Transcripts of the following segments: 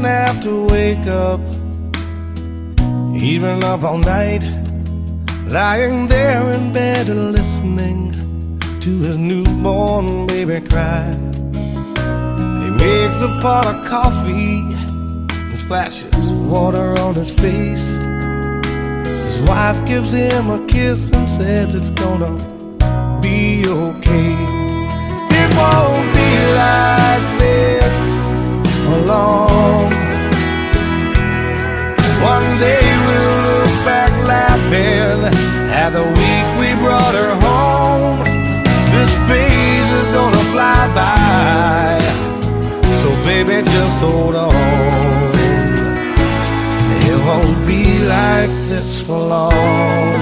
have to wake up. Even up all night, lying there in bed and listening to his newborn baby cry. He makes a pot of coffee and splashes water on his face. His wife gives him a kiss and says it's gonna be okay. It won't be like this for long. One day we'll look back laughing at the week we brought her home. This phase is gonna fly by, so baby just hold on. It won't be like this for long.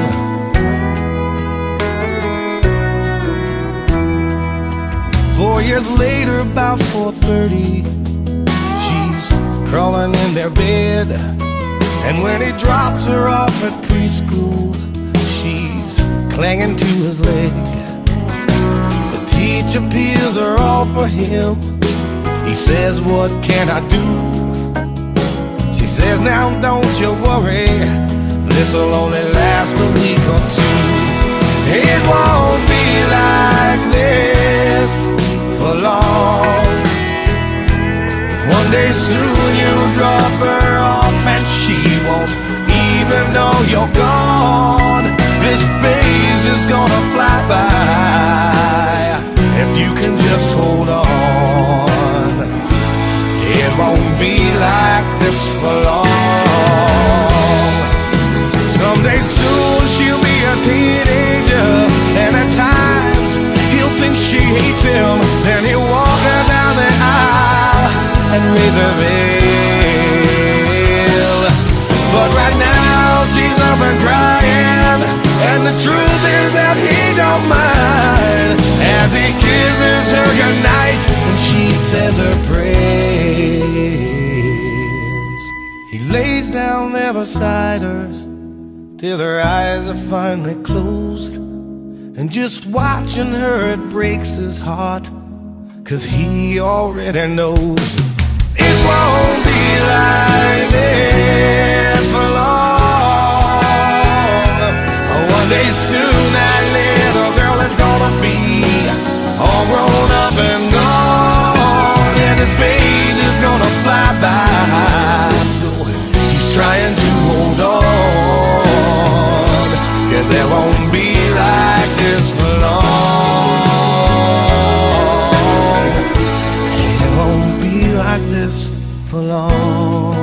4 years later, about 4:30, she's crawling in their bed. And when he drops her off at preschool, she's clinging to his leg. The teacher peels her off for him. He says, "What can I do?" She says, "Now don't you worry, this'll only last a week or two. It won't be like this for long. One day soon you'll drop her off and she won't even know you're gone. This phase is gonna fly by if you can just hold on. It won't be like this for long. Someday soon she'll be a teenager, and at times he'll think she hates him. Then he'll walk her down the aisle and raise her veil. But right now she's up and crying, and the truth is that he don't mind as he kisses her goodnight and she says her prayers. He lays down there beside her till her eyes are finally closed, and just watching her it breaks his heart, 'cause he already knows it won't be like this for long. One day soon that little girl is gonna be all grown up and gone, and his phase is gonna fly by, so he's trying to hold on, 'cause there won't be like this for long. It won't be like this for long.